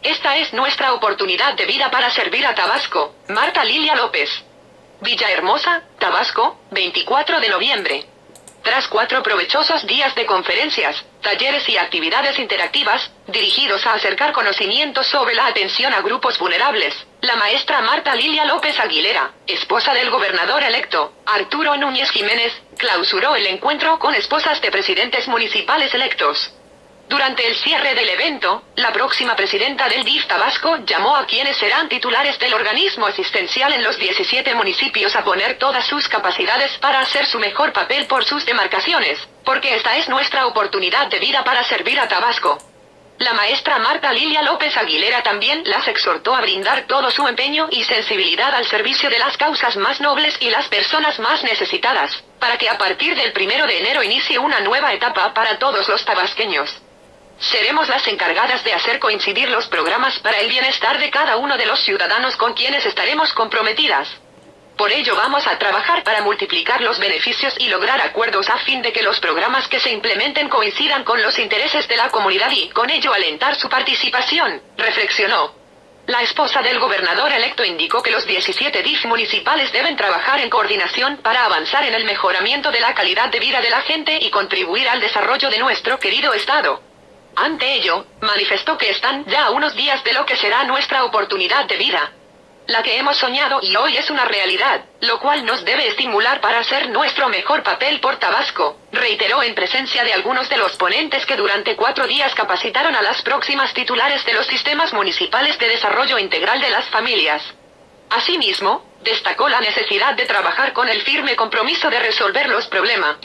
Esta es nuestra oportunidad de vida para servir a Tabasco. Marta Lilia López. Villahermosa, Tabasco, 24 de noviembre. Tras 4 provechosos días de conferencias, talleres y actividades interactivas, dirigidos a acercar conocimientos sobre la atención a grupos vulnerables, la maestra Marta Lilia López Aguilera, esposa del gobernador electo, Arturo Núñez Jiménez, clausuró el encuentro con esposas de presidentes municipales electos. Durante el cierre del evento, la próxima presidenta del DIF Tabasco llamó a quienes serán titulares del organismo asistencial en los 17 municipios a poner todas sus capacidades para hacer su mejor papel por sus demarcaciones, porque esta es nuestra oportunidad de vida para servir a Tabasco. La maestra Marta Lilia López Aguilera también las exhortó a brindar todo su empeño y sensibilidad al servicio de las causas más nobles y las personas más necesitadas, para que a partir del 1 de enero inicie una nueva etapa para todos los tabasqueños. Seremos las encargadas de hacer coincidir los programas para el bienestar de cada uno de los ciudadanos con quienes estaremos comprometidas. Por ello vamos a trabajar para multiplicar los beneficios y lograr acuerdos a fin de que los programas que se implementen coincidan con los intereses de la comunidad y, con ello, alentar su participación, reflexionó. La esposa del gobernador electo indicó que los 17 DIF municipales deben trabajar en coordinación para avanzar en el mejoramiento de la calidad de vida de la gente y contribuir al desarrollo de nuestro querido estado. Ante ello, manifestó que están ya a unos días de lo que será nuestra oportunidad de vida. La que hemos soñado y hoy es una realidad, lo cual nos debe estimular para hacer nuestro mejor papel por Tabasco, reiteró en presencia de algunos de los ponentes que durante 4 días capacitaron a las próximas titulares de los sistemas municipales de desarrollo integral de las familias. Asimismo, destacó la necesidad de trabajar con el firme compromiso de resolver los problemas.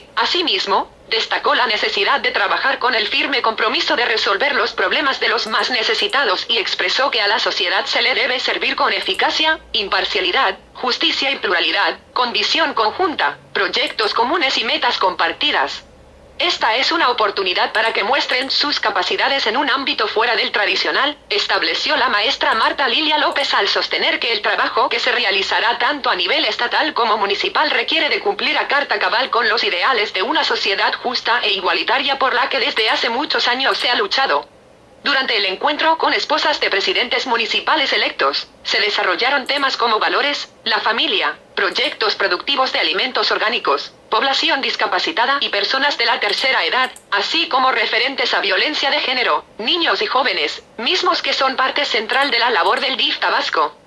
De los más necesitados y expresó que a la sociedad se le debe servir con eficacia, imparcialidad, justicia y pluralidad, con visión conjunta, proyectos comunes y metas compartidas. Esta es una oportunidad para que muestren sus capacidades en un ámbito fuera del tradicional, estableció la maestra Marta Lilia López al sostener que el trabajo que se realizará tanto a nivel estatal como municipal requiere de cumplir a carta cabal con los ideales de una sociedad justa e igualitaria por la que desde hace muchos años se ha luchado. Durante el encuentro con esposas de presidentes municipales electos, se desarrollaron temas como valores, la familia, proyectos productivos de alimentos orgánicos, población discapacitada y personas de la tercera edad, así como referentes a violencia de género, niños y jóvenes, mismos que son parte central de la labor del DIF Tabasco.